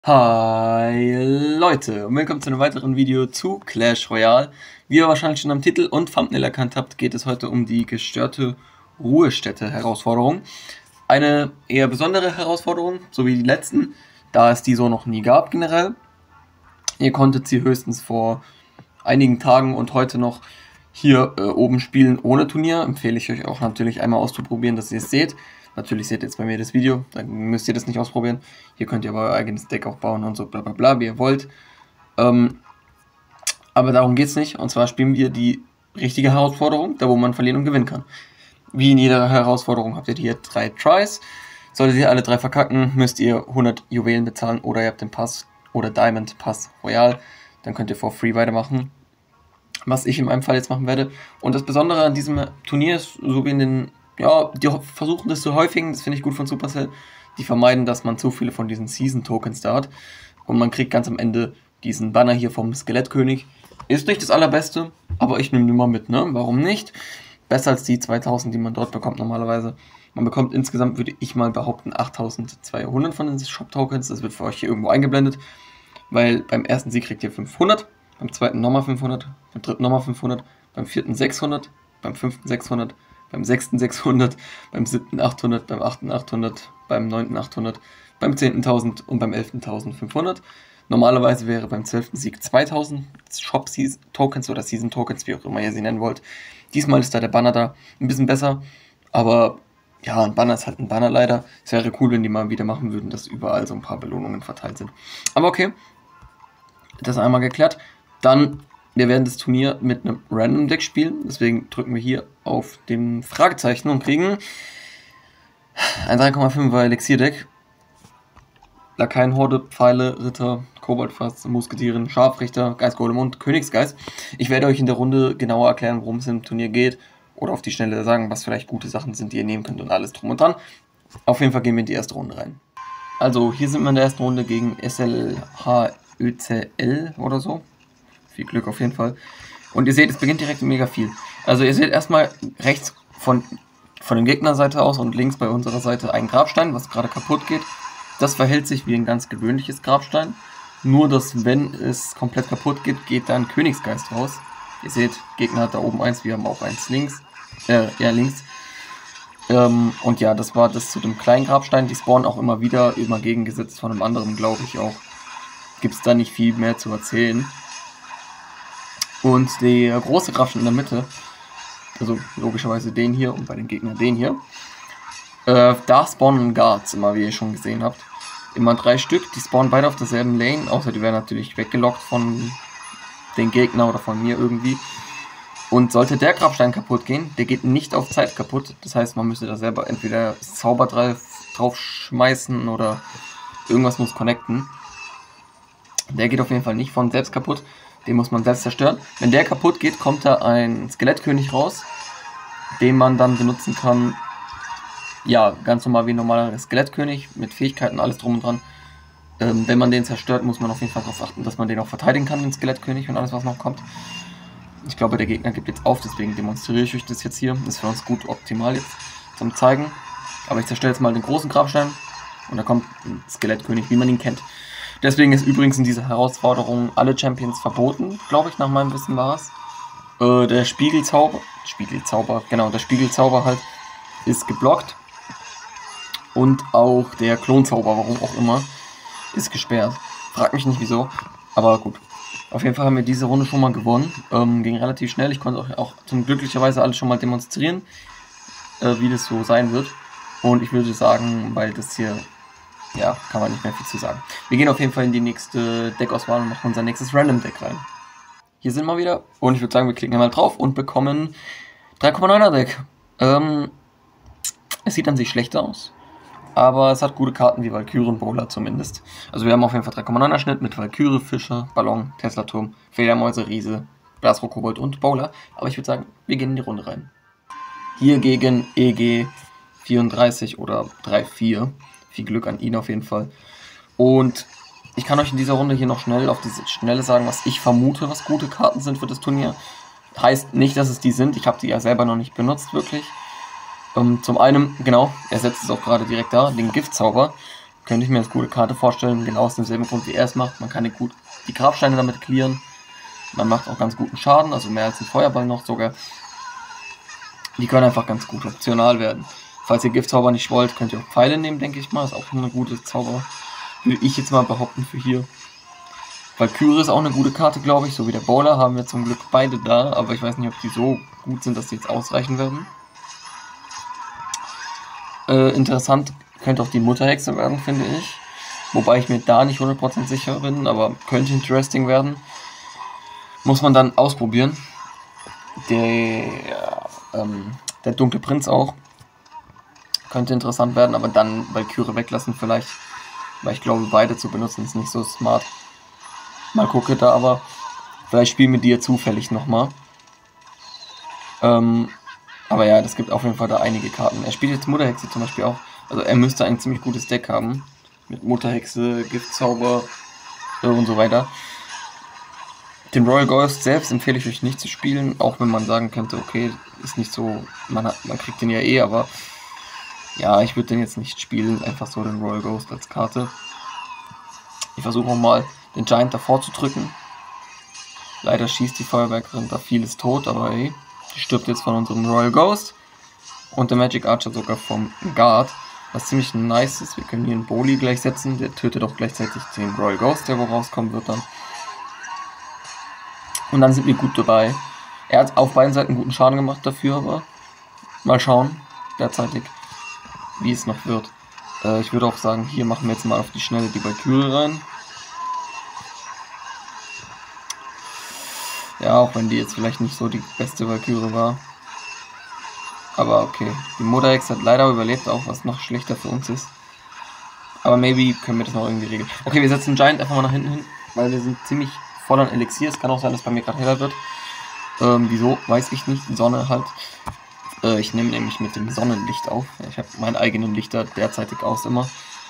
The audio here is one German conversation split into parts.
Hi Leute und willkommen zu einem weiteren Video zu Clash Royale. Wie ihr wahrscheinlich schon am Titel und Thumbnail erkannt habt, geht es heute um die gestörte Ruhestätte-Herausforderung. Eine eher besondere Herausforderung, so wie die letzten, da es die so noch nie gab generell. Ihr konntet sie höchstens vor einigen Tagen und heute noch hier oben spielen ohne Turnier. Empfehle ich euch auch natürlich einmal auszuprobieren, dass ihr es seht. Natürlich seht ihr jetzt bei mir das Video, dann müsst ihr das nicht ausprobieren. Hier könnt ihr aber euer eigenes Deck aufbauen und so bla bla bla, wie ihr wollt. Aber darum geht es nicht. Und zwar spielen wir die richtige Herausforderung, da wo man verlieren und gewinnen kann. Wie in jeder Herausforderung habt ihr hier 3 Tries. Solltet ihr alle 3 verkacken, müsst ihr 100 Juwelen bezahlen oder ihr habt den Pass oder Diamond Pass Royal. Dann könnt ihr for free weitermachen. Was ich in meinem Fall jetzt machen werde. Und das Besondere an diesem Turnier ist, so wie in den... Ja, die versuchen das zu häufigen, das finde ich gut von Supercell. Die vermeiden, dass man zu viele von diesen Season-Tokens da hat. Und man kriegt ganz am Ende diesen Banner hier vom Skelettkönig. Ist nicht das allerbeste, aber ich nehme den mal mit, ne? Warum nicht? Besser als die 2000, die man dort bekommt normalerweise. Man bekommt insgesamt, würde ich mal behaupten, 8200 von den Shop-Tokens. Das wird für euch hier irgendwo eingeblendet. Weil beim ersten Sieg kriegt ihr 500, beim zweiten nochmal 500, beim dritten nochmal 500, beim vierten 600, beim fünften 600, beim 6. 600, beim 7. 800, beim 8. 800, beim 9. 800, beim 10. 1000 und beim 11. 1500. Normalerweise wäre beim 12. Sieg 2000 Shop-Tokens oder Season-Tokens, wie auch immer ihr sie nennen wollt. Diesmal ist da der Banner da, ein bisschen besser, aber ja, ein Banner ist halt ein Banner leider. Es wäre cool, wenn die mal wieder machen würden, dass überall so ein paar Belohnungen verteilt sind. Aber okay, das einmal geklärt. Dann... Wir werden das Turnier mit einem Random Deck spielen, deswegen drücken wir hier auf dem Fragezeichen und kriegen ein 3,5er Elixier Deck. Lakaienhorde, Pfeile, Ritter, Koboldfass, Musketieren, Scharfrichter, Geistgolem und Königsgeist. Ich werde euch in der Runde genauer erklären, worum es im Turnier geht oder auf die Schnelle sagen, was vielleicht gute Sachen sind, die ihr nehmen könnt und alles drum und dran. Auf jeden Fall gehen wir in die erste Runde rein. Also hier sind wir in der ersten Runde gegen SLHÖCL oder so. Viel Glück auf jeden Fall. Und ihr seht, es beginnt direkt mit mega viel. Also ihr seht erstmal rechts von der Gegnerseite aus und links bei unserer Seite ein Grabstein, was gerade kaputt geht. Das verhält sich wie ein ganz gewöhnliches Grabstein. Nur, dass wenn es komplett kaputt geht, geht da ein Königsgeist raus. Ihr seht, Gegner hat da oben eins, wir haben auch eins links. Links. Und ja, das war das zu dem kleinen Grabstein. Die spawnen auch immer wieder, immer gegengesetzt von einem anderen, glaube ich auch. Gibt es da nicht viel mehr zu erzählen. Und der große Grabstein in der Mitte, also logischerweise den hier und bei den Gegnern den hier, da spawnen Guards immer, wie ihr schon gesehen habt. Immer 3 Stück, die spawnen beide auf derselben Lane, außer die werden natürlich weggelockt von den Gegnern oder von mir irgendwie. Und sollte der Grabstein kaputt gehen, der geht nicht auf Zeit kaputt. Das heißt, man müsste da selber entweder Zauber drauf schmeißen oder irgendwas muss connecten. Der geht auf jeden Fall nicht von selbst kaputt. Den muss man selbst zerstören. Wenn der kaputt geht, kommt da ein Skelettkönig raus, den man dann benutzen kann. Ja, ganz normal wie ein normaler Skelettkönig mit Fähigkeiten, alles drum und dran. Wenn man den zerstört, muss man auf jeden Fall darauf achten, dass man den auch verteidigen kann, den Skelettkönig und alles, was noch kommt. Ich glaube, der Gegner gibt jetzt auf, deswegen demonstriere ich euch das jetzt hier. Das ist für uns gut optimal jetzt zum Zeigen. Aber ich zerstöre jetzt mal den großen Grabstein und da kommt ein Skelettkönig, wie man ihn kennt. Deswegen ist übrigens in dieser Herausforderung alle Champions verboten, glaube ich, nach meinem Wissen war es. Der Spiegelzauber halt, ist geblockt. Und auch der Klonzauber, warum auch immer, ist gesperrt. Frag mich nicht wieso, aber gut. Auf jeden Fall haben wir diese Runde schon mal gewonnen. Ging relativ schnell, ich konnte auch zum glücklicherweise alles schon mal demonstrieren, wie das so sein wird. Und ich würde sagen, weil das hier... Ja, kann man nicht mehr viel zu sagen. Wir gehen auf jeden Fall in die nächste Deckauswahl und machen unser nächstes Random Deck rein. Hier sind wir wieder und ich würde sagen, wir klicken einmal drauf und bekommen 3,9er Deck. Es sieht an sich schlecht aus, aber es hat gute Karten wie Valkyrie und Bowler zumindest. Also wir haben auf jeden Fall 3,9er Schnitt mit Valkyrie, Fischer, Ballon, Tesla-Turm, Fledermäuse, Riese, Blasrohr, Kobold und Bowler. Aber ich würde sagen, wir gehen in die Runde rein. Hier gegen EG 34 oder 3-4. Viel Glück an ihn auf jeden Fall. Und ich kann euch in dieser Runde hier noch schnell auf diese Schnelle sagen, was ich vermute, was gute Karten sind für das Turnier. Heißt nicht, dass es die sind. Ich habe die ja selber noch nicht benutzt, wirklich. Zum einen, genau, er setzt es auch gerade direkt da, den Giftzauber. Könnte ich mir als gute Karte vorstellen, genau aus demselben Grund wie er es macht. Man kann die Grabsteine damit clearen. Man macht auch ganz guten Schaden, also mehr als ein Feuerball noch sogar. Die können einfach ganz gut optional werden. Falls ihr Giftzauber nicht wollt, könnt ihr auch Pfeile nehmen, denke ich mal. Ist auch eine gute Zauber. Würde ich jetzt mal behaupten für hier. Valkyrie ist auch eine gute Karte, glaube ich. So wie der Bowler haben wir zum Glück beide da. Aber ich weiß nicht, ob die so gut sind, dass die jetzt ausreichen werden. Interessant könnte auch die Mutterhexe werden, finde ich. Wobei ich mir da nicht 100% sicher bin, aber könnte interesting werden. Muss man dann ausprobieren. Der dunkle Prinz auch. Könnte interessant werden, aber dann Valkyrie weglassen vielleicht. Weil ich glaube, beide zu benutzen ist nicht so smart. Mal gucke da aber. Vielleicht spielen wir die ja zufällig nochmal. Aber ja, das gibt auf jeden Fall da einige Karten. Er spielt jetzt Mutterhexe zum Beispiel auch. Also er müsste ein ziemlich gutes Deck haben. Mit Mutterhexe, Giftzauber und so weiter. Den Royal Ghost selbst empfehle ich euch nicht zu spielen. Auch wenn man sagen könnte, okay, ist nicht so, man kriegt den ja eh, aber ja, ich würde den jetzt nicht spielen. Einfach so den Royal Ghost als Karte. Ich versuche nochmal den Giant davor zu drücken. Leider schießt die Feuerwerkerin da vieles tot, aber hey, die stirbt jetzt von unserem Royal Ghost. Und der Magic Archer sogar vom Guard. Was ziemlich nice ist. Wir können hier einen Boli gleich setzen. Der tötet auch gleichzeitig den Royal Ghost, der wo rauskommen wird dann. Und dann sind wir gut dabei. Er hat auf beiden Seiten guten Schaden gemacht dafür, aber mal schauen, derzeitig, wie es noch wird. Ich würde auch sagen, hier machen wir jetzt mal auf die Schnelle die Valkyrie rein. Ja, auch wenn die jetzt vielleicht nicht so die beste Valkyrie war. Aber okay, die Mutterhexe hat leider überlebt, auch was noch schlechter für uns ist. Aber maybe können wir das noch irgendwie regeln. Okay, wir setzen Giant einfach mal nach hinten hin, weil wir sind ziemlich voll an Elixier. Es kann auch sein, dass bei mir gerade heller wird. Wieso, weiß ich nicht. Die Sonne halt. Ich nehme nämlich mit dem Sonnenlicht auf. Ich habe meinen eigenen Lichter derzeitig aus immer.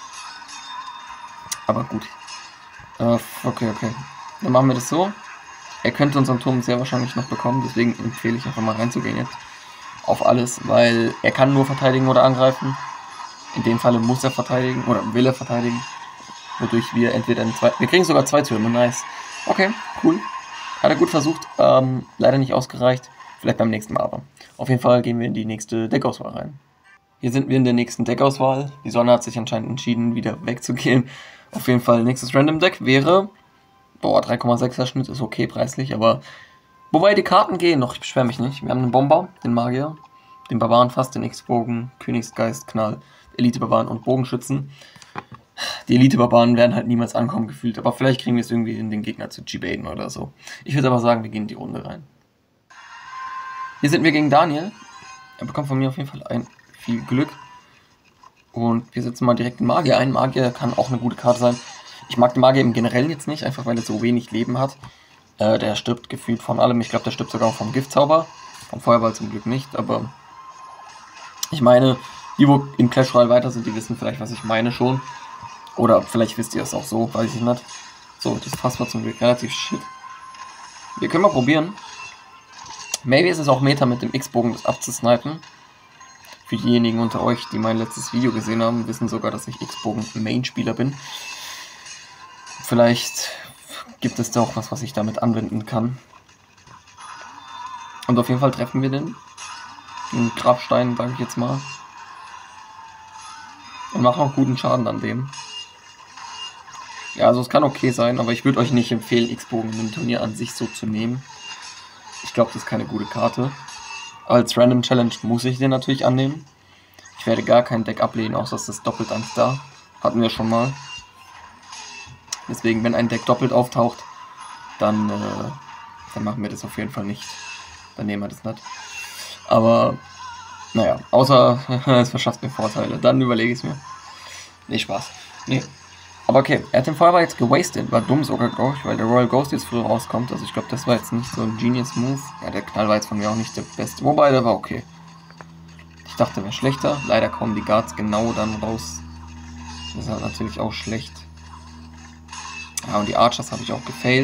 Aber gut. Okay. Dann machen wir das so. Er könnte unseren Turm sehr wahrscheinlich noch bekommen. Deswegen empfehle ich einfach mal reinzugehen jetzt. Auf alles, weil er kann nur verteidigen oder angreifen. In dem Falle muss er verteidigen oder will er verteidigen. Wodurch wir entweder wir kriegen sogar 2 Türme, nice. Okay, cool. Hat er gut versucht, leider nicht ausgereicht. Vielleicht beim nächsten Mal aber. Auf jeden Fall gehen wir in die nächste Deckauswahl rein. Hier sind wir in der nächsten Deckauswahl. Die Sonne hat sich anscheinend entschieden, wieder wegzugehen. Auf jeden Fall nächstes Random Deck wäre... 3,6er Schnitt ist okay preislich, aber... Wobei die Karten gehen noch, ich beschwere mich nicht. Wir haben einen Bomber, den Magier, den Barbaren fast, den X-Bogen, Königsgeist, Knall, Elite-Barbaren und Bogenschützen. Die Elite-Barbaren werden halt niemals ankommen gefühlt, aber vielleicht kriegen wir es irgendwie in den Gegner zu G-Baiten oder so. Ich würde aber sagen, wir gehen in die Runde rein. Hier sind wir gegen Daniel. Er bekommt von mir auf jeden Fall viel Glück. Und wir setzen mal direkt den Magier ein. Magier kann auch eine gute Karte sein. Ich mag den Magier im Generellen jetzt nicht, einfach weil er so wenig Leben hat. Der stirbt gefühlt von allem. Ich glaube, der stirbt sogar auch vom Giftzauber. Vom Feuerball zum Glück nicht, aber ich meine, die, wo in Clash Royale weiter sind, die wissen vielleicht, was ich meine schon. Oder vielleicht wisst ihr es auch so, weiß ich nicht. So, das Fass war zum Glück relativ shit. Wir können mal probieren. Maybe ist es auch Meta mit dem X-Bogen das abzusnipen. Für diejenigen unter euch, die mein letztes Video gesehen haben, wissen sogar, dass ich X-Bogen Main-Spieler bin. Vielleicht gibt es da auch was ich damit anwenden kann. Und auf jeden Fall treffen wir den Grabstein, sage ich jetzt mal. Und machen auch guten Schaden an dem. Ja, also es kann okay sein, aber ich würde euch nicht empfehlen, X-Bogen im Turnier an sich so zu nehmen. Ich glaube, das ist keine gute Karte. Als Random Challenge muss ich den natürlich annehmen. Ich werde gar kein Deck ablehnen, außer es ist doppelt ein Star. Hatten wir schon mal. Deswegen, wenn ein Deck doppelt auftaucht, dann machen wir das auf jeden Fall nicht. Dann nehmen wir das nicht. Aber, naja, außer es verschafft mir Vorteile, dann überlege ich es mir. Nee, Spaß. Nee. Aber okay, er hat den Feuerball jetzt gewastet, war dumm sogar, glaube ich, weil der Royal Ghost jetzt früher rauskommt. Also ich glaube, das war jetzt nicht so ein Genius Move. Ja, der Knall war jetzt von mir auch nicht der beste. Wobei, der war okay. Ich dachte, der wäre schlechter. Leider kommen die Guards genau dann raus. Das ist halt natürlich auch schlecht. Ja, und die Archers habe ich auch gefailt.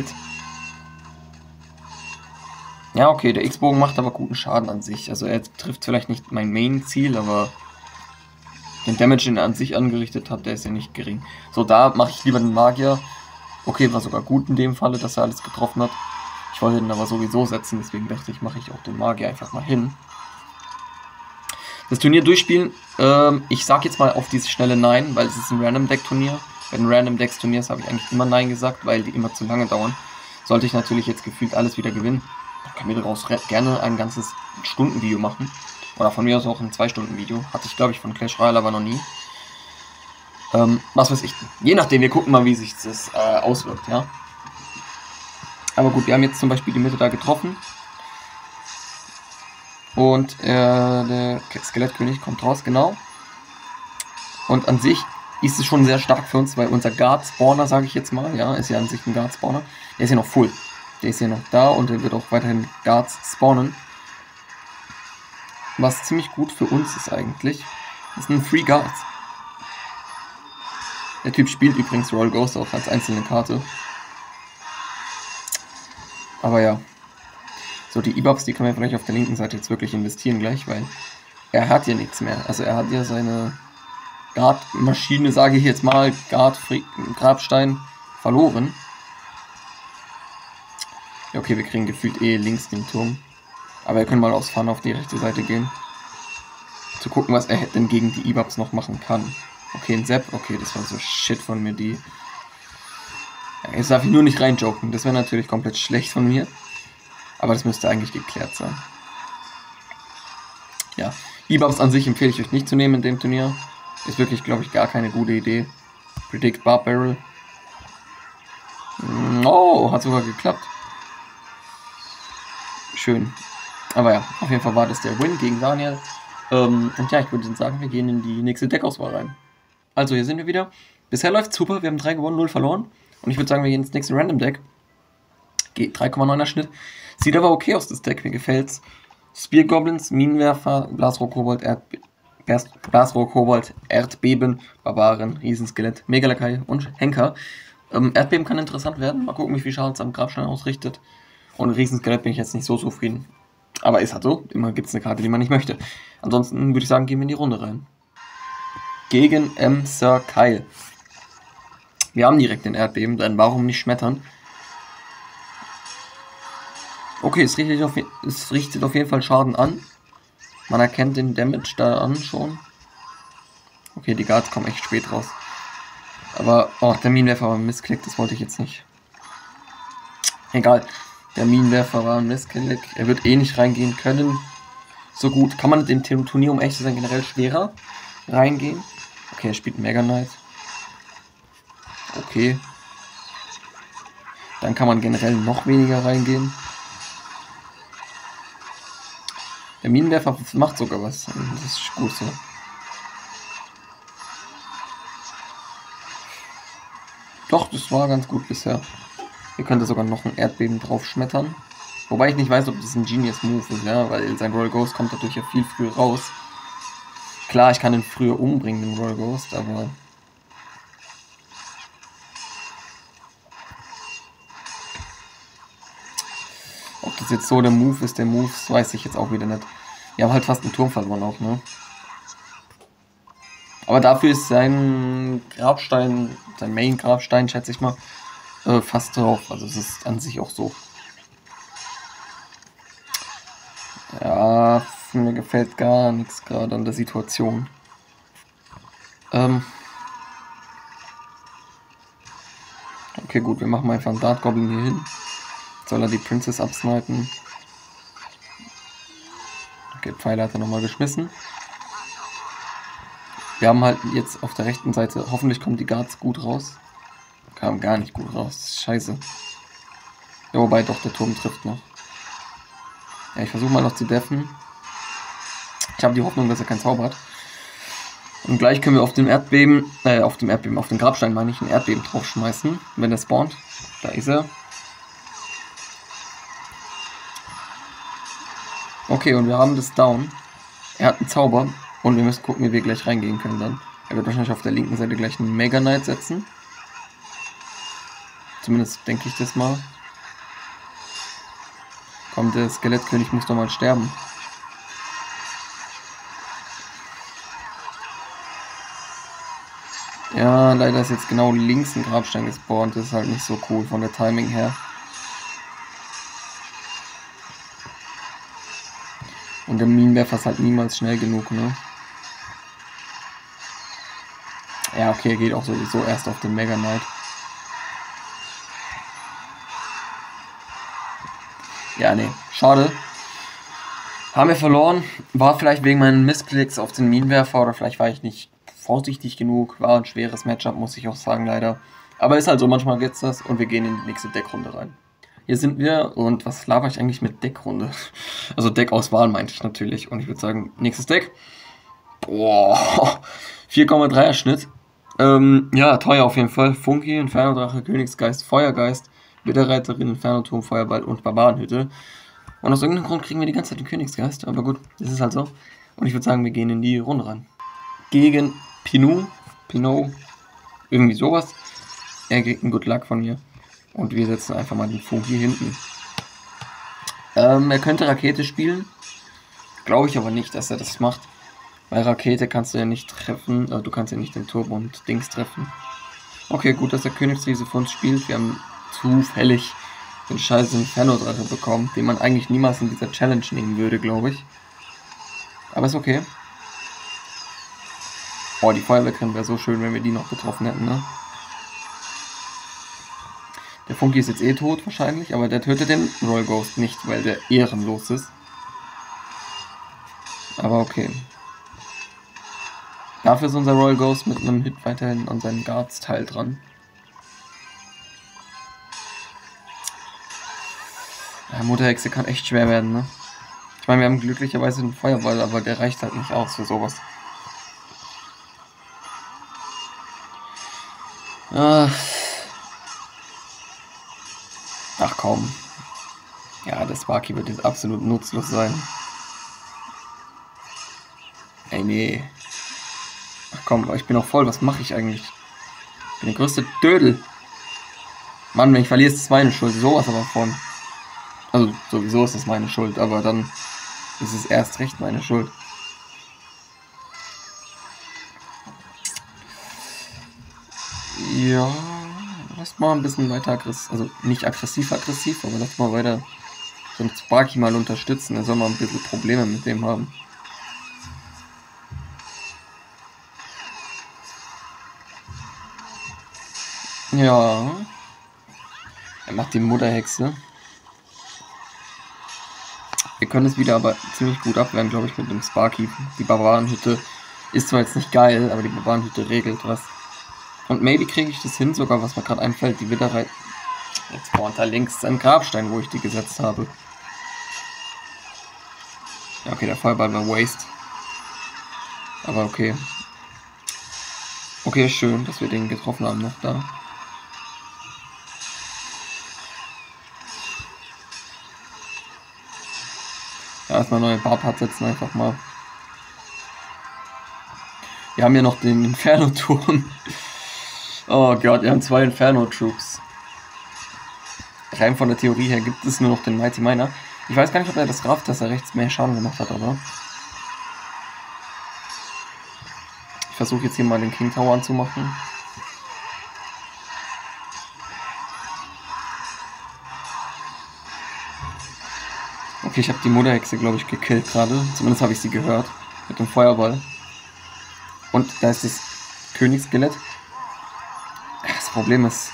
Ja, okay, der X-Bogen macht aber guten Schaden an sich. Also er trifft vielleicht nicht mein Main-Ziel, aber Den Damage, den er an sich angerichtet hat, der ist ja nicht gering. So, da mache ich lieber den Magier. Okay, war sogar gut in dem Falle, dass er alles getroffen hat. Ich wollte den aber sowieso setzen, deswegen dachte ich, mache ich auch den Magier einfach mal hin. Das Turnier durchspielen, ich sag jetzt mal auf dieses schnelle Nein, weil es ist ein Random-Deck-Turnier. Bei den Random-Decks-Turniers habe ich eigentlich immer Nein gesagt, weil die immer zu lange dauern. Sollte ich natürlich jetzt gefühlt alles wieder gewinnen, dann können wir daraus gerne ein ganzes Stundenvideo machen. Oder von mir aus auch ein 2-Stunden-Video. Hatte ich, glaube ich, von Clash Royale aber noch nie. Was weiß ich. Je nachdem, wir gucken mal, wie sich das auswirkt, ja. Aber gut, wir haben jetzt zum Beispiel die Mitte da getroffen. Und der Skelettkönig kommt raus, genau. Und an sich ist es schon sehr stark für uns, weil unser Guard-Spawner, sage ich jetzt mal, ja, ist ja an sich ein Guard-Spawner. Der ist ja noch full. Der ist ja noch da und der wird auch weiterhin Guards spawnen. Was ziemlich gut für uns ist eigentlich. Das sind Free Guards. Der Typ spielt übrigens Royal Ghost auch als einzelne Karte. Aber ja. So, die E-Buffs, die können wir vielleicht auf der linken Seite jetzt wirklich investieren gleich, weil er hat ja nichts mehr. Also er hat ja seine Guard-Maschine, sage ich jetzt mal, Grabstein verloren. Ja, okay, wir kriegen gefühlt links den Turm. Aber wir können mal aus Fun auf die rechte Seite gehen. Zu gucken, was er denn gegen die E-Buffs noch machen kann. Okay, ein Sepp. Okay, das war so shit von mir, die... Ja, jetzt darf ich nur nicht reinjoken. Das wäre natürlich komplett schlecht von mir. Aber das müsste eigentlich geklärt sein. Ja, E-Buffs an sich empfehle ich euch nicht zu nehmen in dem Turnier. Ist wirklich, glaube ich, gar keine gute Idee. Predict Barb Barrel. Oh, hat sogar geklappt. Schön. Aber ja, auf jeden Fall war das der Win gegen Daniel. Und ja, ich würde sagen, wir gehen in die nächste Deckauswahl rein. Also, hier sind wir wieder. Bisher läuft es super. Wir haben 3 gewonnen, 0 verloren. Und ich würde sagen, wir gehen ins nächste Random Deck. 3,9er Schnitt. Sieht aber okay aus, das Deck. Mir gefällt's. Spear Goblins, Minenwerfer, Blasrohr Kobold, Erdbeben, Barbaren, Riesenskelett, Megalakai und Henker. Erdbeben kann interessant werden. Mal gucken, wie viel Schaden es am Grabstein ausrichtet. Und Riesenskelett bin ich jetzt nicht so zufrieden. Aber ist halt so. Immer gibt es eine Karte, die man nicht möchte. Ansonsten würde ich sagen, gehen wir in die Runde rein. Gegen Sir Kyle. Wir haben direkt den Erdbeben, dann warum nicht schmettern? Okay, es richtet auf jeden Fall Schaden an. Man erkennt den Damage da an schon. Okay, die Guards kommen echt spät raus. Aber, oh, der Minenwerfer war ein Missklick, das wollte ich jetzt nicht. Egal, der Minenwerfer war ein Missklick. Er wird eh nicht reingehen können. So gut, kann man mit dem Turnier, um echt zu sein, generell schwerer reingehen. Okay, er spielt Mega Knight. Okay. Dann kann man generell noch weniger reingehen. Der Minenwerfer macht sogar was. Das ist gut so. Doch, das war ganz gut bisher. Hier könnte sogar noch ein Erdbeben drauf schmettern. Wobei ich nicht weiß, ob das ein Genius Move ist, ja, weil sein Royal Ghost kommt dadurch ja viel früher raus. Klar, ich kann ihn früher umbringen, den Royal Ghost, aber... Ob das jetzt so der Move ist, das weiß ich jetzt auch wieder nicht. Wir haben halt fast einen Turm verloren auch, ne? Aber dafür ist sein Grabstein, sein Main-Grabstein, schätze ich mal, fast drauf. Also es ist an sich auch so. Ja, mir gefällt gar nichts gerade an der Situation. Okay, gut, wir machen einfach einen Dart Goblin hier hin. Soll er die Princess absnipen? Okay, Pfeile hat er nochmal geschmissen. Wir haben halt jetzt auf der rechten Seite, hoffentlich kommen die Guards gut raus. Kam gar nicht gut raus, scheiße. Ja, wobei doch, der Turm trifft noch. Ja, ich versuche mal noch zu deffen. Ich habe die Hoffnung, dass er keinen Zauber hat. Und gleich können wir auf den auf den Grabstein meine ich, ein Erdbeben draufschmeißen, wenn er spawnt. Da ist er. Okay, und wir haben das down. Er hat einen Zauber und wir müssen gucken, wie wir gleich reingehen können dann. Er wird wahrscheinlich auf der linken Seite gleich einen Mega Knight setzen. Zumindest denke ich das mal. Komm, der Skelettkönig muss doch mal sterben. leider ist jetzt genau links ein Grabstein gespawnt. Das ist halt nicht so cool von der Timing her. Und der Minenwerfer ist halt niemals schnell genug, ne? Ja, okay, geht auch sowieso erst auf den Mega Knight. Ja, nee, schade. Haben wir verloren. War vielleicht wegen meinen Missklicks auf den Minenwerfer oder vielleicht war ich nicht vorsichtig genug. War ein schweres Matchup, muss ich auch sagen, leider. Aber ist halt so, manchmal geht's das und wir gehen in die nächste Deckrunde rein. Hier sind wir und was laber ich eigentlich mit Deckrunde? Also Deckauswahl meinte ich natürlich und ich würde sagen, nächstes Deck. Boah, 4,3er Schnitt. Ja, teuer auf jeden Fall. Funky, Inferno-Drache, Königsgeist, Feuergeist, Widderreiterin, Inferno-Turm, Feuerball und Barbarenhütte. Und aus irgendeinem Grund kriegen wir die ganze Zeit den Königsgeist, aber gut, das ist halt so. Und ich würde sagen, wir gehen in die Runde rein. Gegen Pinot, irgendwie sowas. Er kriegt einen Good Luck von mir. Und wir setzen einfach mal den Funky hinten. Er könnte Rakete spielen. Glaube ich aber nicht, dass er das macht. Bei Rakete kannst du ja nicht treffen, du kannst ja nicht den Turm und Dings treffen. Okay, gut, dass der Königsriese für uns spielt. Wir haben zufällig den scheiß Inferno-Drache bekommen, den man eigentlich niemals in dieser Challenge nehmen würde, glaube ich. Aber ist okay. Oh, die Feuerwehrkrim wäre so schön, wenn wir die noch getroffen hätten, ne? Der Funky ist jetzt eh tot wahrscheinlich, aber der tötet den Royal Ghost nicht, weil der ehrenlos ist. Aber okay. Dafür ist unser Royal Ghost mit einem Hit weiterhin an seinem Guards-Teil dran. Ja, Mutterhexe kann echt schwer werden, ne? Ich meine, wir haben glücklicherweise einen Feuerball, aber der reicht halt nicht aus für sowas. Ach komm. Ja, der Sparky wird jetzt absolut nutzlos sein. Ey, nee. Ach komm, ich bin auch voll. Was mache ich eigentlich? Ich bin der größte Dödel. Mann, wenn ich verliere, ist es meine Schuld. Sowas aber von. Also, sowieso ist es meine Schuld, aber dann ist es erst recht meine Schuld. Ja, lass mal ein bisschen weiter aggressiv, also nicht aggressiv, aber lass mal weiter so einen Sparky mal unterstützen. Er soll mal ein bisschen Probleme mit dem haben. Ja. Er macht die Mutterhexe. Wir können es wieder aber ziemlich gut abwehren, glaube ich, mit dem Sparky. Die Barbarenhütte ist zwar jetzt nicht geil, aber die Barbarenhütte regelt was. Und maybe kriege ich das hin, sogar was mir gerade einfällt, die Widderreiter. Jetzt spawnt da links ein Grabstein, wo ich die gesetzt habe. Ja, okay, der Feuerball war Waste. Aber okay. Okay, schön, dass wir den getroffen haben noch da. Ja, erstmal neue Barpart setzen einfach mal. Wir haben ja noch den Inferno-Turm. Oh Gott, wir haben 2 Inferno-Troops. Rein von der Theorie her gibt es nur noch den Mighty Miner. Ich weiß gar nicht, ob er das rafft, dass er rechts mehr Schaden gemacht hat, aber... Ich versuche jetzt hier mal den King Tower anzumachen. Okay, ich habe die Mutterhexe, glaube ich, gekillt gerade. Zumindest habe ich sie gehört. Mit dem Feuerball. Und da ist das Königsskelett. Das Problem ist...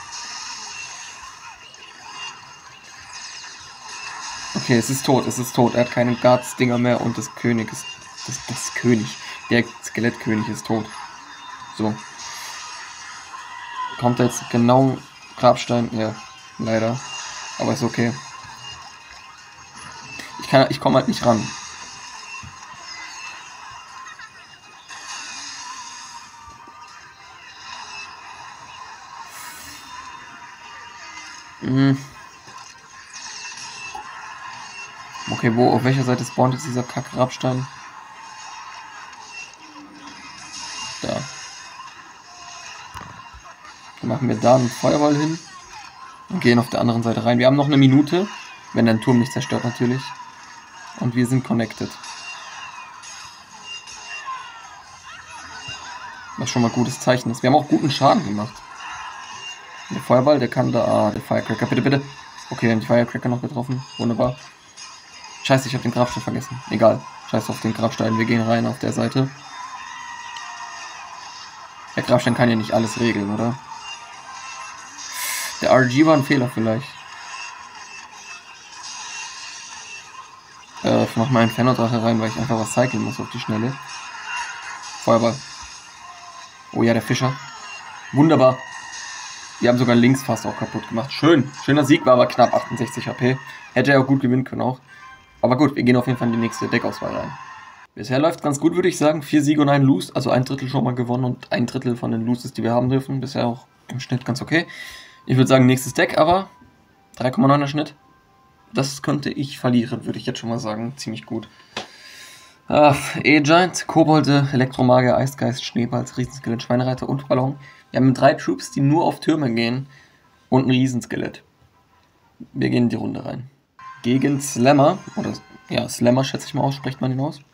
Okay, es ist tot, Er hat keine Guards-Dinger mehr und das König ist... Das König. Der Skelettkönig ist tot. So. Kommt da jetzt genau Grabstein? Ja, leider. Aber ist okay. Ich komme halt nicht ran. Okay, auf welcher Seite spawnt jetzt dieser Kack-Grabstein? Da. Dann machen wir da einen Feuerball hin und gehen auf der anderen Seite rein. Wir haben noch eine Minute, wenn der Turm nicht zerstört natürlich. Und wir sind connected. Was schon mal ein gutes Zeichen ist. Wir haben auch guten Schaden gemacht. Der Feuerball, der kann da... Ah, der Firecracker, bitte, bitte. Okay, wir haben die Firecracker noch getroffen. Wunderbar. Scheiße, ich habe den Grabstein vergessen. Egal. Scheiß auf den Grabstein. Wir gehen rein auf der Seite. Der Grabstein kann ja nicht alles regeln, oder? Der RG war ein Fehler vielleicht. Ich mach mal einen Fennerdrache rein, weil ich einfach was cyclen muss auf die Schnelle. Feuerball. Oh ja, der Fischer. Wunderbar. Die haben sogar links fast auch kaputt gemacht. Schön. Schöner Sieg, war aber knapp 68 HP. Hätte er auch gut gewinnen können auch. Aber gut, wir gehen auf jeden Fall in die nächste Deckauswahl rein. Bisher läuft ganz gut, würde ich sagen. 4 Siege und 1 Lose. Also 1/3 schon mal gewonnen und 1/3 von den Loses, die wir haben dürfen. Bisher auch im Schnitt ganz okay. Ich würde sagen, nächstes Deck, aber 3,9er Schnitt. Das könnte ich verlieren, würde ich jetzt schon mal sagen. Ziemlich gut. E-Giant, Kobolde, Elektromagier, Eisgeist, Schneeballs, Riesenskelett, Schweinereiter und Ballon. Wir haben 3 Troops, die nur auf Türme gehen und ein Riesenskelett. Wir gehen in die Runde rein. Gegen Slammer, oder ja, Slammer schätze ich mal aus, spricht man ihn aus.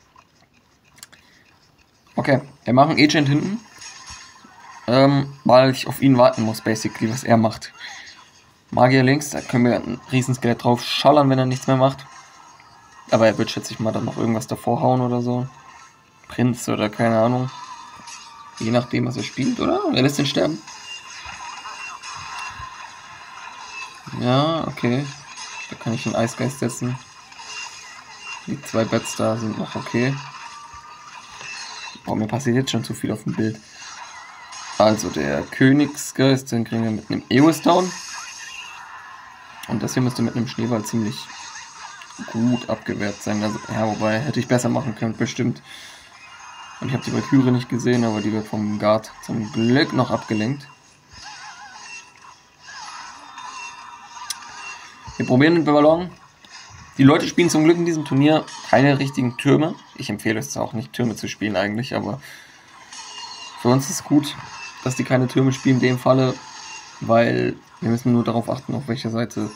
Okay, wir machen E-Giant hinten, weil ich auf ihn warten muss, basically, was er macht. Magier links, da können wir ein Riesenskelett drauf schallern, wenn er nichts mehr macht. Aber er wird, schätze ich mal, dann noch irgendwas davor hauen oder so. Prinz oder keine Ahnung. Je nachdem, was er spielt, oder? Er lässt ihn sterben. Ja, okay. Da kann ich einen Eisgeist setzen. Die 2 Bats da sind noch okay. Boah, mir passiert jetzt schon zu viel auf dem Bild. Also der Königsgeist, den kriegen wir mit einem Eos down. Und das hier müsste mit einem Schneeball ziemlich gut abgewehrt sein. Also, ja, wobei, hätte ich besser machen können, bestimmt. Und ich habe die Valkyrie nicht gesehen, aber die wird vom Guard zum Glück noch abgelenkt. Wir probieren den Ballon. Die Leute spielen zum Glück in diesem Turnier keine richtigen Türme. Ich empfehle es auch nicht, Türme zu spielen eigentlich, aber für uns ist es gut, dass die keine Türme spielen in dem Falle, weil wir müssen nur darauf achten, auf welcher Seite...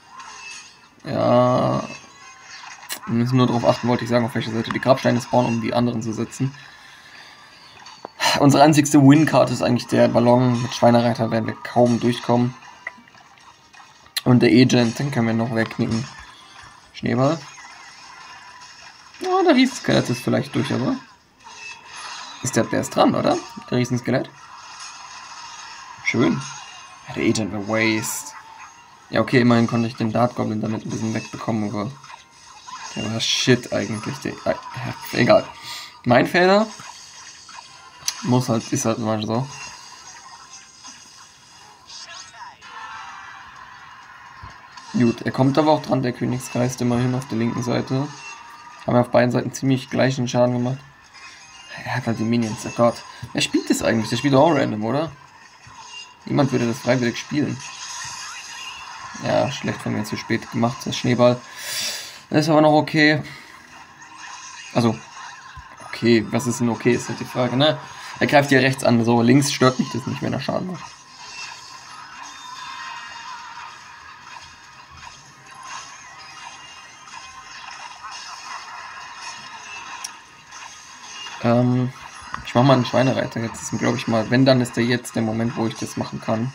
Ja... Wir müssen nur darauf achten, wollte ich sagen, auf welcher Seite die Grabsteine spawnen, um die anderen zu setzen. Unsere einzigste Win-Card ist eigentlich der Ballon. Mit Schweinereiter werden wir kaum durchkommen. Und der E-Giant, den können wir noch wegknicken. Schneeball. Ja, der Riesenskelett ist vielleicht durch, aber... Der ist dran, oder? Der Riesenskelett. Schön. Ja, der E-Giant war waste. Ja, okay, immerhin konnte ich den Dart Goblin damit ein bisschen wegbekommen, aber... Der war shit eigentlich. Egal. Mein Fehler. Ist halt mal so. Gut, er kommt aber auch dran, der Königsgeist, immerhin auf der linken Seite. Haben wir auf beiden Seiten ziemlich gleichen Schaden gemacht. Er hat halt die Minions, oh Gott. Wer spielt das eigentlich? Der spielt auch random, oder? Niemand würde das freiwillig spielen. Ja, schlecht von mir, zu spät gemacht, das Schneeball. Das ist aber noch okay. Also, okay, was ist denn okay, ist halt die Frage, ne? Er greift ja rechts an, so links stört mich das nicht, wenn er Schaden macht. Ich mach mal einen Schweinereiter. Jetzt ist, glaube ich mal, wenn, dann ist der jetzt der Moment, wo ich das machen kann.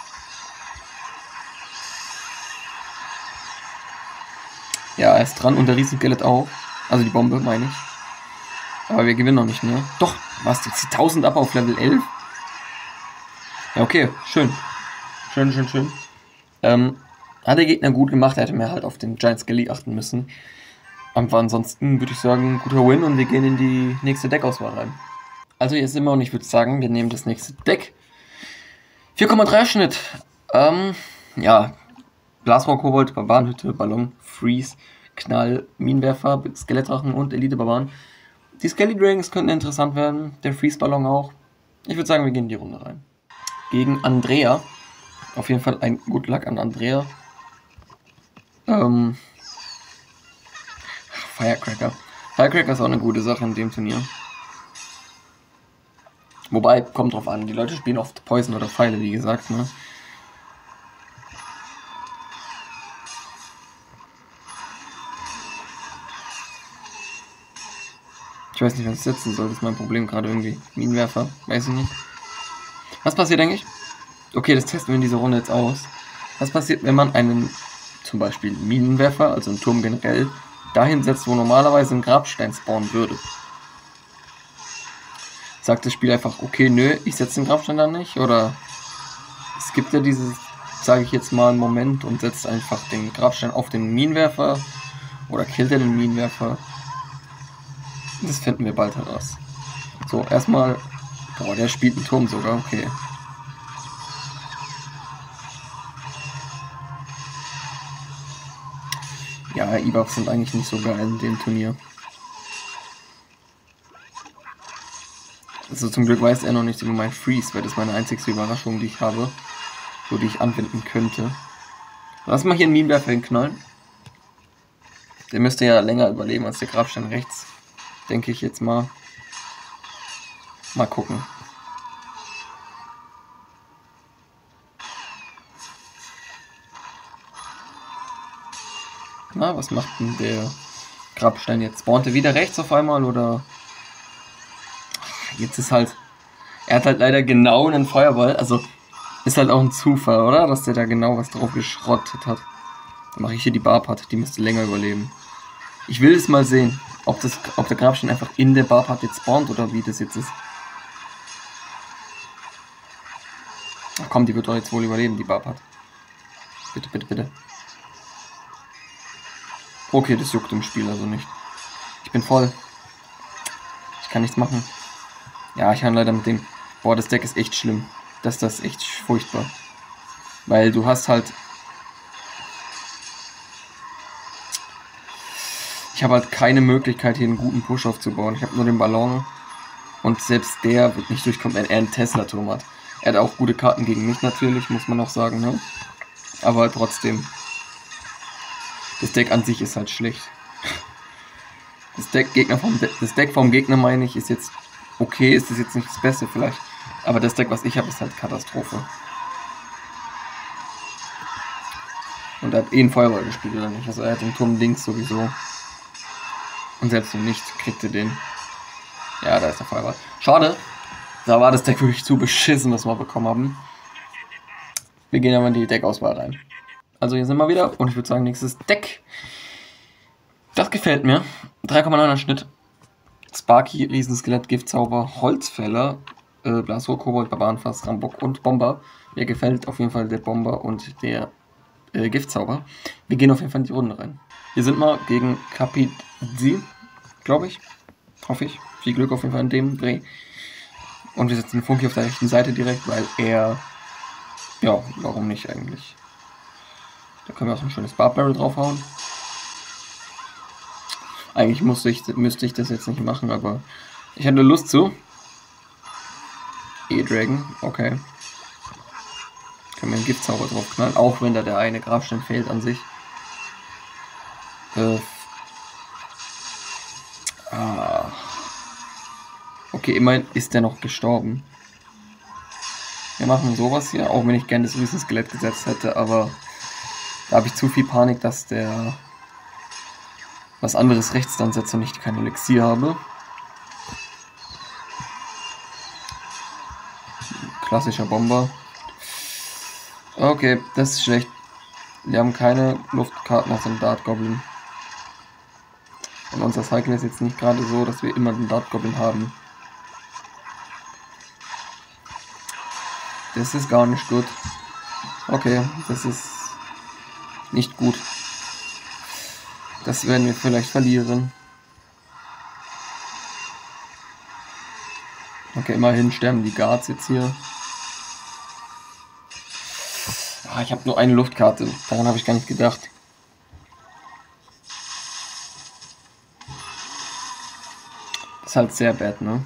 Ja, er ist dran und der Riesenskelett auch. Also die Bombe, meine ich. Aber wir gewinnen noch nicht, ne? Doch, was? Jetzt die 1000 ab auf Level 11? Ja, okay, schön. Schön. Hat der Gegner gut gemacht, er hätte mehr halt auf den Giant Skelly achten müssen. Aber ansonsten würde ich sagen, guter Win und wir gehen in die nächste Deckauswahl rein. Also hier sind wir und ich würde sagen, wir nehmen das nächste Deck. 4,3 Schnitt. Ja, Blasrohr-Kobold, Barbarenhütte, Ballon, Freeze, Knall, Minenwerfer, Skelettdrachen und Elite-Barbaren. Die Skelly Dragons könnten interessant werden, der Freeze-Ballon auch. Ich würde sagen, wir gehen in die Runde rein. Gegen Andrea. Auf jeden Fall ein Good Luck an Andrea. Firecracker. Firecracker ist auch eine gute Sache in dem Turnier. Wobei, kommt drauf an, die Leute spielen oft Poison oder Pfeile, wie gesagt, ne? Ich Ich weiß nicht, was ich setzen soll. Das ist mein Problem gerade irgendwie. Minenwerfer, weiß ich nicht. Was passiert eigentlich? Okay, das testen wir in dieser Runde jetzt aus. Was passiert, wenn man einen, zum Beispiel Minenwerfer, also einen Turm generell, dahin setzt, wo normalerweise ein Grabstein spawnen würde? Sagt das Spiel einfach, okay, nö, ich setze den Grabstein da nicht? Oder es gibt ja dieses, sage ich jetzt mal, einen Moment und setzt einfach den Grabstein auf den Minenwerfer. Oder killt er den Minenwerfer? Das finden wir bald heraus. So, erstmal... Boah, der spielt einen Turm sogar, okay. Ja, E-Buffs sind eigentlich nicht so geil in dem Turnier. Also zum Glück weiß er noch nicht über mein Freeze, weil das meine einzigste Überraschung, die ich habe. So, die ich anwenden könnte. Lass mal hier einen Minenwerfer hinknallen. Der müsste ja länger überleben als der Grabstein rechts. Denke ich jetzt mal. Mal gucken. Na, was macht denn der Grabstein jetzt? Spawnt er wieder rechts auf einmal oder... Jetzt ist halt... Er hat halt leider genau einen Feuerball. Also ist halt auch ein Zufall, oder? Dass der da genau was drauf geschrottet hat. Dann mache ich hier die Barpat. Die müsste länger überleben. Ich will es mal sehen, ob der Grabstein einfach in der Barpat jetzt spawnt oder wie das jetzt ist. Ach komm, die wird doch jetzt wohl überleben, die Barpat. Bitte, bitte, bitte. Okay, das juckt im Spiel also nicht. Ich bin voll. Ich kann nichts machen. Ja, ich kann leider mit dem... Boah, das Deck ist echt schlimm. Das ist echt furchtbar. Weil du hast halt... Ich habe halt keine Möglichkeit, hier einen guten Push aufzubauen. Ich habe nur den Ballon. Und selbst der wird nicht durchkommen, wenn er einen Tesla-Turm hat. Er hat auch gute Karten gegen mich natürlich, muss man auch sagen, ne? Aber halt trotzdem. Das Deck an sich ist halt schlecht. Das Deck vom Gegner, meine ich, ist jetzt okay, ist das jetzt nicht das Beste vielleicht. Aber das Deck, was ich habe, ist halt Katastrophe. Und er hat einen Feuerball gespielt, oder nicht? Also er hat den Turm links sowieso. Und selbst wenn nicht, kriegt er den. Ja, da ist der Feuerball. Schade. Da war das Deck wirklich zu beschissen, was wir bekommen haben. Wir gehen aber in die Deckauswahl rein. Also hier sind wir wieder und ich würde sagen, nächstes Deck. Das gefällt mir. 3,9er Schnitt. Sparky, Riesenskelett, Giftzauber, Holzfäller, Blasrohr, Kobold, Barbarenfass, Rambock und Bomber. Mir gefällt auf jeden Fall der Bomber und der Giftzauber. Wir gehen auf jeden Fall in die Runde rein. Hier sind wir gegen Capizzi, glaube ich. Hoffe ich. Viel Glück auf jeden Fall in dem Dreh. Und wir setzen den Funky auf der rechten Seite direkt, weil er... Ja, warum nicht eigentlich? Da können wir auch so ein schönes Barbarrel draufhauen. Eigentlich müsste ich das jetzt nicht machen, aber ich hatte Lust zu. E-Dragon, okay. Können wir einen Giftzauber draufknallen, auch wenn da der eine Grabstein fehlt an sich. Okay, immerhin ist der noch gestorben. Wir machen sowas hier, auch wenn ich gerne das Riesenskelett gesetzt hätte, aber da habe ich zu viel Panik, dass der was anderes rechts dann setzt und ich kein Elixier habe. Klassischer Bomber. Okay, das ist schlecht. Wir haben keine Luftkarten aus dem Dart Goblin. Und unser Cycle ist jetzt nicht gerade so, dass wir immer den Dart Goblin haben. Das ist gar nicht gut. Okay, das ist nicht gut. Das werden wir vielleicht verlieren. Okay, immerhin sterben die Guards jetzt hier. Ah, ich habe nur eine Luftkarte. Daran habe ich gar nicht gedacht. Das ist halt sehr bad, ne?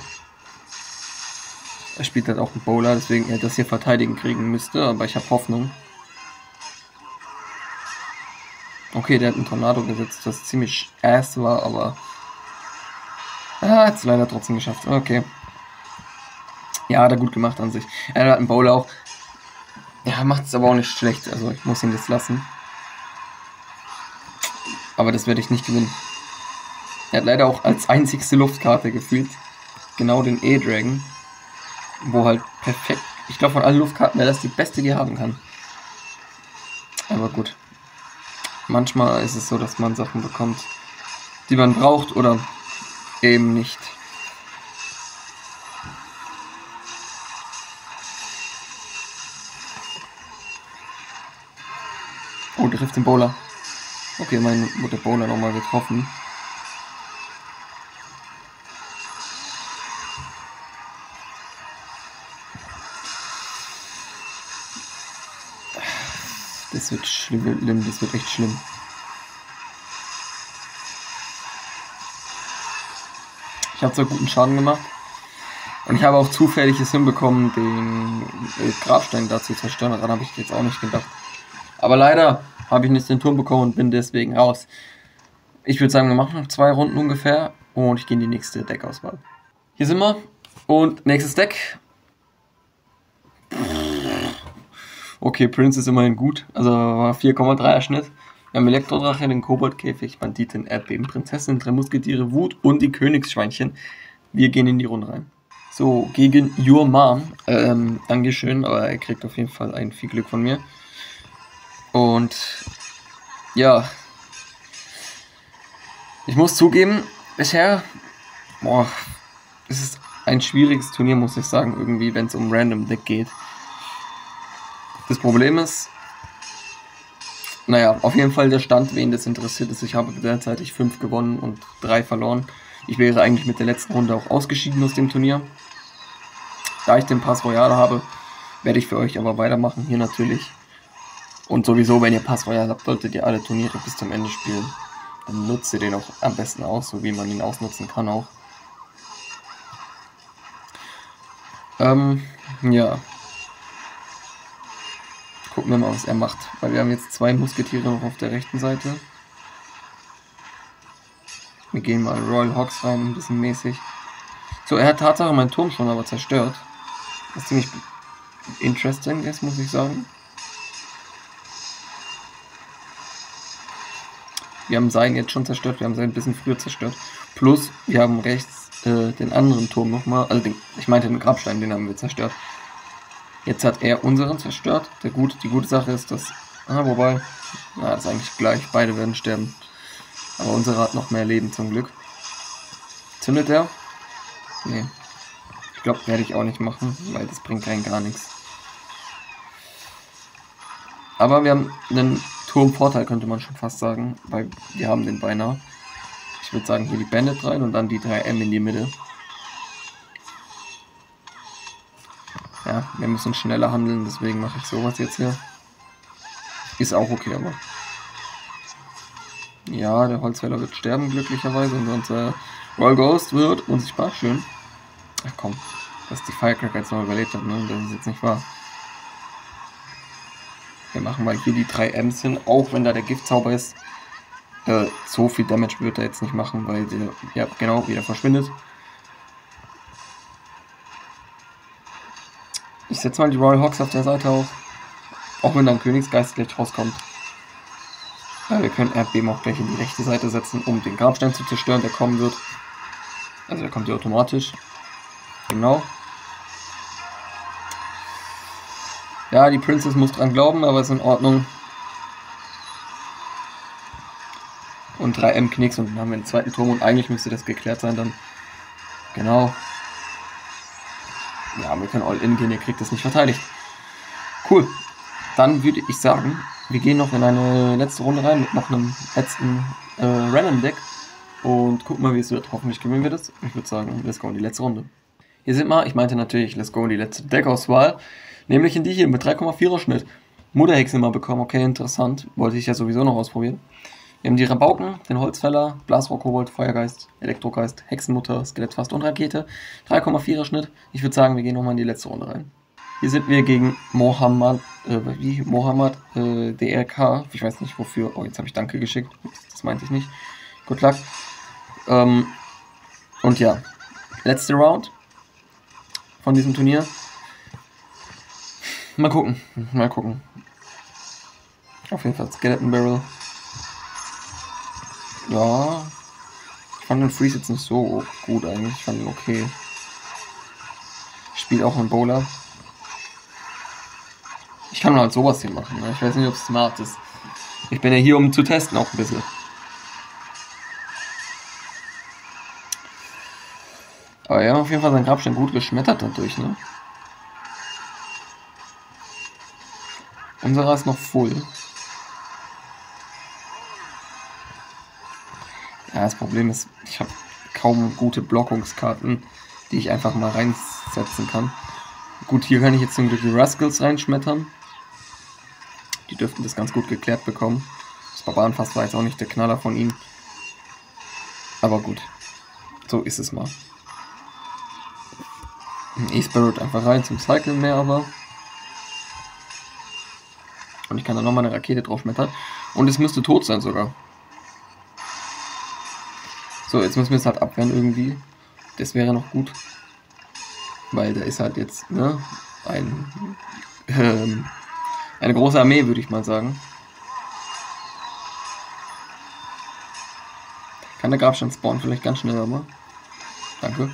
Er spielt halt auch einen Bowler, deswegen er das hier verteidigen kriegen müsste, aber ich habe Hoffnung. Okay, der hat einen Tornado gesetzt, das ziemlich ass war, aber... Ah, hat es leider trotzdem geschafft. Okay. Ja, hat er gut gemacht an sich. Er hat einen Bowler auch. Ja, macht es aber auch nicht schlecht, also ich muss ihn das lassen. Aber das werde ich nicht gewinnen. Er hat leider auch als einzigste Luftkarte gefühlt genau den E-Dragon, wo halt perfekt, ich glaube von allen Luftkarten wäre das die beste, die er haben kann. Aber gut, manchmal ist es so, dass man Sachen bekommt, die man braucht oder eben nicht. Oh, der trifft den Bowler. Okay, mein wurde der Bowler nochmal getroffen. Das wird schlimm, das wird echt schlimm. Ich habe zwar guten Schaden gemacht und ich habe auch zufällig es hinbekommen, den Grabstein da zu zerstören. Daran habe ich jetzt auch nicht gedacht. Aber leider habe ich nicht den Turm bekommen und bin deswegen raus. Ich würde sagen, wir machen noch 2 Runden ungefähr und ich gehe in die nächste Deckauswahl. Hier sind wir und nächstes Deck. Okay, Prince ist immerhin gut, also 4,3er Schnitt. Wir haben Elektrodrache, den Koboldkäfig, Banditin, Erdbeben, Prinzessin, 3 Musketiere, Wut und die Königsschweinchen. Wir gehen in die Runde rein. So, gegen Your Mom. Dankeschön, aber er kriegt auf jeden Fall viel Glück von mir. Und ja, ich muss zugeben, bisher, es ist ein schwieriges Turnier, muss ich sagen, irgendwie, wenn es um Random Deck geht. Das Problem ist, naja, auf jeden Fall der Stand, wen das interessiert ist. Ich habe derzeitig 5 gewonnen und 3 verloren. Ich wäre eigentlich mit der letzten Runde auch ausgeschieden aus dem Turnier. Da ich den Pass Royale habe, werde ich für euch aber weitermachen, hier natürlich. Und sowieso, wenn ihr Pass Royale habt, solltet ihr alle Turniere bis zum Ende spielen. Dann nutzt ihr den auch am besten aus, so wie man ihn ausnutzen kann auch. Ja. Gucken wir mal, was er macht. Weil wir haben jetzt 2 Musketiere noch auf der rechten Seite. Wir gehen mal Royal Hawks rein, ein bisschen mäßig. So, er hat Tatsache meinen Turm schon aber zerstört. Was ziemlich interesting ist, muss ich sagen. Wir haben seinen jetzt schon zerstört, wir haben seinen ein bisschen früher zerstört. Plus, wir haben rechts den anderen Turm nochmal, also ich meinte den Grabstein, den haben wir zerstört. Jetzt hat er unseren zerstört. Die gute Sache ist, dass, wobei, ja, das ist eigentlich gleich, beide werden sterben. Aber unsere hat noch mehr Leben zum Glück. Zündet er? Nee. Ich glaube, werde ich auch nicht machen, weil das bringt rein gar nichts. Aber wir haben einen Turmvorteil, könnte man schon fast sagen, weil wir haben den beinahe. Ich würde sagen, hier die Bandit rein und dann die 3M in die Mitte. Ja, wir müssen schneller handeln, deswegen mache ich sowas jetzt hier. Ist auch okay, aber... Ja, der Holzfäller wird sterben, glücklicherweise, und unser Royal Ghost wird unsichtbar. Schön. Ach komm, dass die Firecracker jetzt noch überlebt hat, ne? Das ist jetzt nicht wahr. Wir machen mal hier die 3 Ms hin, auch wenn da der Giftzauber ist. So viel Damage wird er jetzt nicht machen, weil der, ja genau, wieder verschwindet. Ich setze mal die Royal Hawks auf der Seite auf. Auch wenn dann Königsgeist gleich rauskommt. Wir können Erdbeben auch gleich in die rechte Seite setzen, um den Grabstein zu zerstören, der kommen wird. Also der kommt ja automatisch. Genau. Ja, die Princess muss dran glauben, aber ist in Ordnung. Und 3M Knicks und dann haben wir den zweiten Turm und eigentlich müsste das geklärt sein dann. Genau. Ja, wir können All-In gehen, ihr kriegt das nicht verteidigt. Cool. Dann würde ich sagen, wir gehen noch in eine letzte Runde rein mit noch einem letzten Random Deck und gucken mal, wie es wird. Hoffentlich gewinnen wir das. Ich würde sagen, let's go in die letzte Runde. Hier sind wir, ich meinte natürlich, let's go in die letzte Deckauswahl. Nämlich in die hier mit 3,4er Schnitt. Mutterhexe mal bekommen, okay, interessant. Wollte ich ja sowieso noch ausprobieren. Wir haben die Rabauken, den Holzfäller, Blasrohrkobold, Feuergeist, Elektrogeist, Hexenmutter, Skelettfast und Rakete. 3,4er Schnitt. Ich würde sagen, wir gehen nochmal in die letzte Runde rein. Hier sind wir gegen Mohammed, DRK. Ich weiß nicht wofür. Oh, jetzt habe ich Danke geschickt. Das meinte ich nicht. Good luck. Und ja, letzte Round von diesem Turnier. Mal gucken. Mal gucken. Auf jeden Fall Skeleton Barrel. Ja. Ich fand den Freeze jetzt nicht so gut eigentlich. Ich fand ihn okay. Ich spiele auch einen Bowler. Ich kann halt sowas hier machen. Ne? Ich weiß nicht, ob es smart ist. Ich bin ja hier, um zu testen auch ein bisschen. Aber ja, auf jeden Fall sein Grabstein gut geschmettert dadurch, ne? Unserer ist noch full. Ja, das Problem ist, ich habe kaum gute Blockungskarten, die ich einfach mal reinsetzen kann. Gut, hier kann ich jetzt zum Glück die Rascals reinschmettern. Die dürften das ganz gut geklärt bekommen. Das Barbarenfass war jetzt auch nicht der Knaller von ihm. Aber gut, so ist es mal. Ein E-Spirit einfach rein zum Cyclen mehr aber. Und ich kann da nochmal eine Rakete drauf schmettern. Und es müsste tot sein sogar. So, jetzt müssen wir es halt abwehren irgendwie. Das wäre noch gut. Weil da ist halt jetzt, ne, eine große Armee, würde ich mal sagen. Kann der Grabstein spawnen vielleicht ganz schnell, aber. Danke.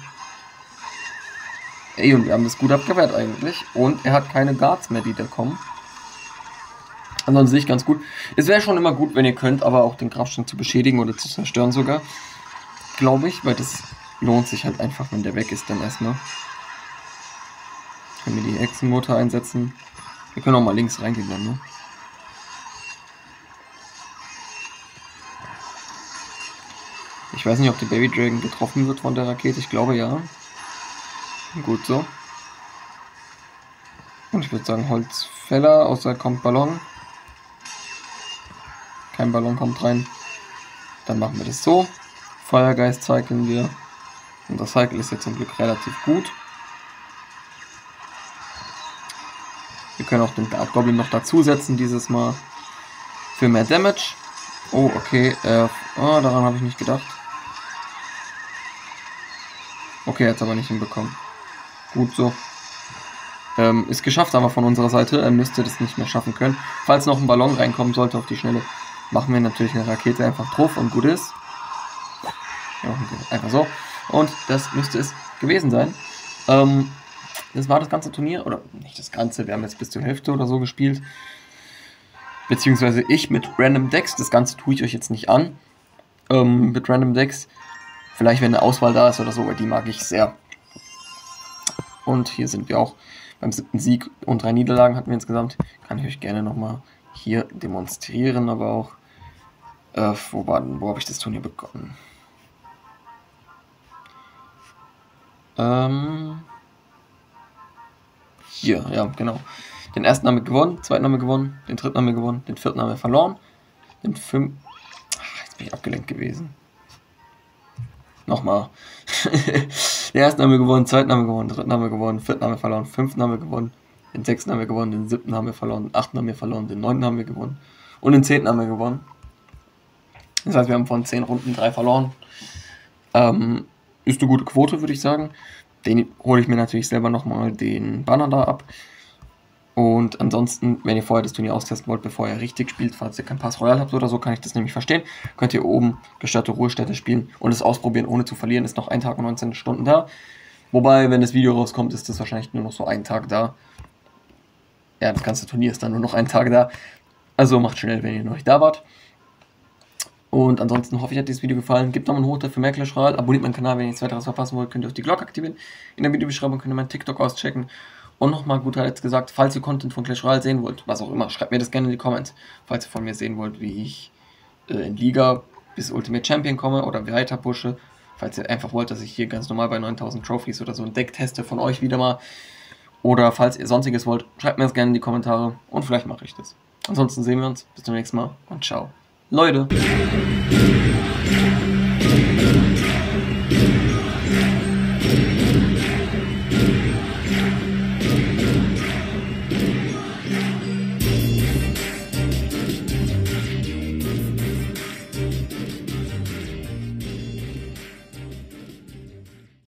Ey, und wir haben das gut abgewehrt eigentlich. Und er hat keine Guards mehr, die da kommen. Ansonsten sehe ich ganz gut. Es wäre schon immer gut, wenn ihr könnt, aber auch den Grabstein zu beschädigen oder zu zerstören sogar. Glaube ich, weil das lohnt sich halt einfach, wenn der weg ist dann erstmal. Können wir die Hexenmotor einsetzen. Wir können auch mal links reingehen dann, ne? Ich weiß nicht, ob der Baby Dragon getroffen wird von der Rakete. Ich glaube ja. Gut so. Und ich würde sagen Holzfäller, außer kommt Ballon. Kein Ballon kommt rein. Dann machen wir das so. Feuergeist cyclen wir. Und das Cycle ist jetzt zum Glück relativ gut. Wir können auch den Dart Goblin noch dazusetzen dieses Mal. Für mehr Damage. Oh, okay. Daran habe ich nicht gedacht. Okay, jetzt aber nicht hinbekommen. Gut so. Ist geschafft aber von unserer Seite. Er müsste das nicht mehr schaffen können. Falls noch ein Ballon reinkommen sollte auf die Schnelle, machen wir natürlich eine Rakete einfach drauf und gut ist. Ja, einfach so. Und das müsste es gewesen sein. Das war das ganze Turnier. Oder nicht das ganze. Wir haben jetzt bis zur Hälfte oder so gespielt. Beziehungsweise ich mit Random Decks. Das Ganze tue ich euch jetzt nicht an. Mit Random Decks. Vielleicht, wenn eine Auswahl da ist oder so. Weil die mag ich sehr. Und hier sind wir auch beim 7. Sieg und 3 Niederlagen hatten wir insgesamt. Kann ich euch gerne nochmal hier demonstrieren. Aber auch, wo habe ich das Turnier begonnen? Hier, ja, genau. Den ersten haben wir gewonnen, zweiten haben wir gewonnen, den dritten haben wir gewonnen, den vierten haben wir verloren, den fünften... Jetzt bin ich abgelenkt gewesen. Nochmal. Den ersten haben wir gewonnen, den zweiten haben wir gewonnen, den dritten haben wir gewonnen, den vierten haben wir verloren, den fünften haben wir gewonnen, den sechsten haben wir gewonnen, den siebten haben wir verloren, den achten haben wir verloren, den neunten haben wir gewonnen und den 10. haben wir gewonnen. Das heißt, wir haben von 10 Runden 3 verloren. Ist eine gute Quote, würde ich sagen. Den hole ich mir natürlich selber nochmal den Banner da ab. Und ansonsten, wenn ihr vorher das Turnier austesten wollt, bevor ihr richtig spielt, falls ihr kein Pass Royal habt oder so, kann ich das nämlich verstehen. Könnt ihr oben gestattete Ruhestätte spielen und es ausprobieren, ohne zu verlieren. Ist noch 1 Tag und 19 Stunden da. Wobei, wenn das Video rauskommt, ist das wahrscheinlich nur noch so 1 Tag da. Ja, das ganze Turnier ist dann nur noch 1 Tag da. Also macht schnell, wenn ihr noch nicht da wart. Und ansonsten hoffe ich, hat dieses Video gefallen. Gebt Daumen hoch dafür mehr Clash Royale. Abonniert meinen Kanal, wenn ihr nichts weiteres verpassen wollt. Könnt ihr auch die Glocke aktivieren. In der Videobeschreibung könnt ihr meinen TikTok auschecken. Und nochmal gut als gesagt, falls ihr Content von Clash Royale sehen wollt, was auch immer, schreibt mir das gerne in die Comments. Falls ihr von mir sehen wollt, wie ich in Liga bis Ultimate Champion komme oder weiter pushe. Falls ihr einfach wollt, dass ich hier ganz normal bei 9000 Trophies oder so ein Deck teste von euch wieder mal. Oder falls ihr sonstiges wollt, schreibt mir das gerne in die Kommentare und vielleicht mache ich das. Ansonsten sehen wir uns. Bis zum nächsten Mal und ciao. Leute!